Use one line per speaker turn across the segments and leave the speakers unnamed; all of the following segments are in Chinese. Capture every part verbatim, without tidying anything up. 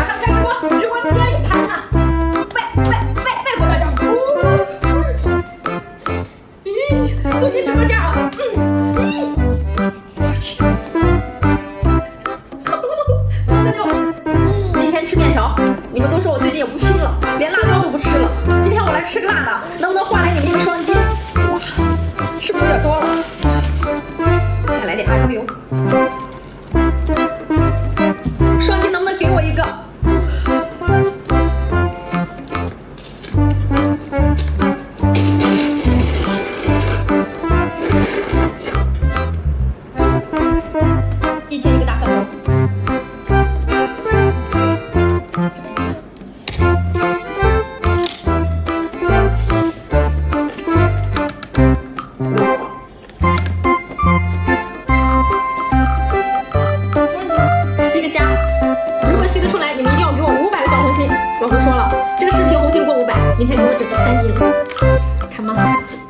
马上开直播，直播间里谈谈外外外外国辣椒。咦，走进直播间啊！嗯，我去，今天吃面条，你们都说我最近也不拼了，连辣椒都不吃了。今天我来吃个辣的，能不能换来你们一个双击？哇，是不是有点多了？再来点辣椒油。双击能不能给我一个？一天一个大蒜头。吸个虾，如果吸得出来，你们一定要给我五百个小红心。老胡说了，这个视频红心过五百，明天给我整个三斤，看吗？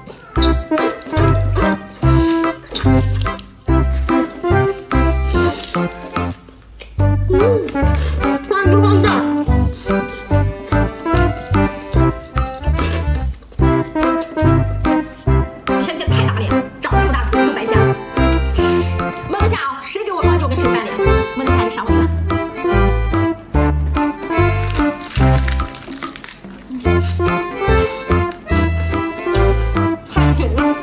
嗯，关注方丈。前天太打脸，长这么大就白瞎。问一下啊，谁给我双击，我跟谁翻脸？问一下你啥回答？太狠了！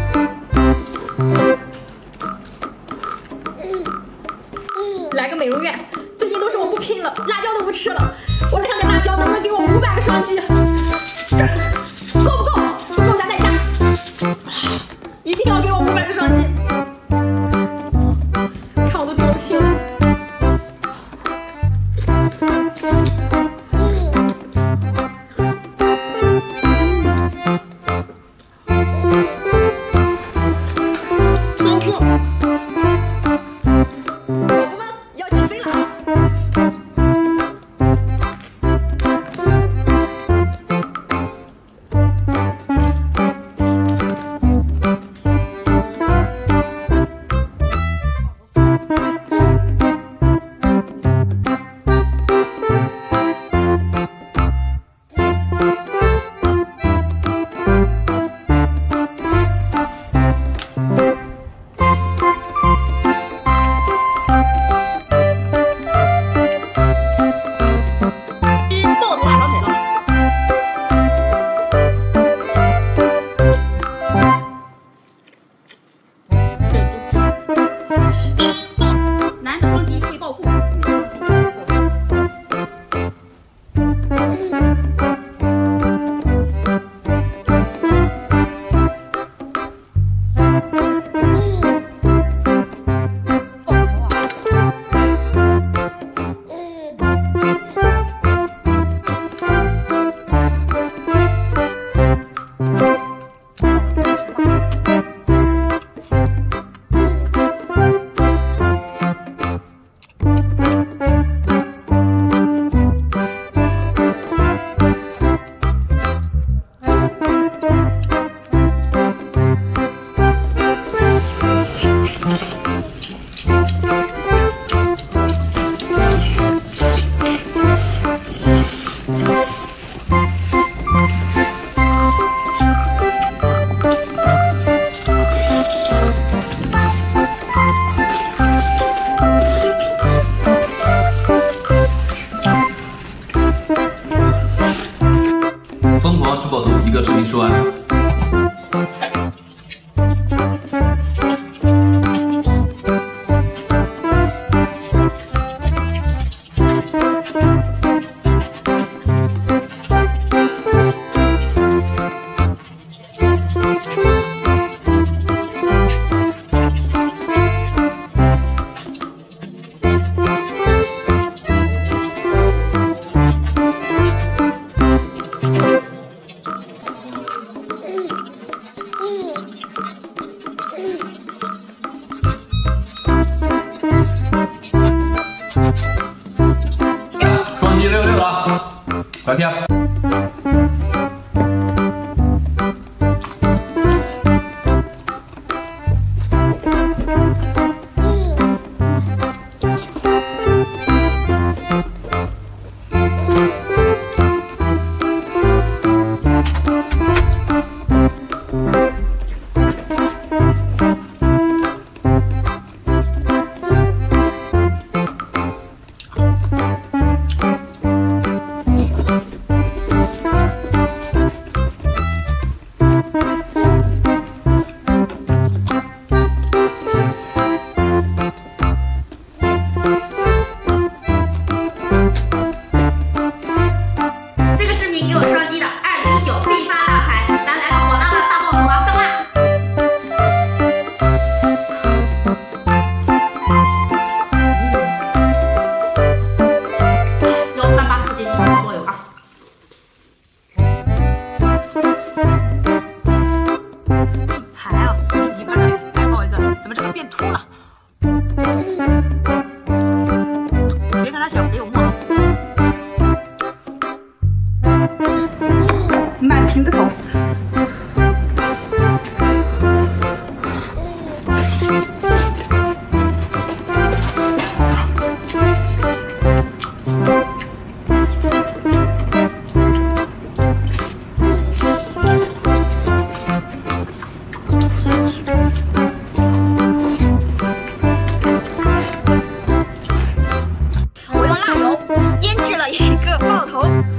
来个美容院，最近都是我不拼了，辣椒都不吃了。我来看看辣椒能不能给我五百个双击，够不够？不够咱再加，一定要给我五百个双击。看我都着急了。超过。宝宝们要起飞了啊！男的双击可以暴富，女的双击可以暴富。
疯狂吃爆头，一个视频说完。
双击六六了，快贴。
左右啊。
还啊，一级班长还报一个，怎么这个变秃了？别看他小，给我摸。满屏的头。 我用辣油腌制了一个爆头。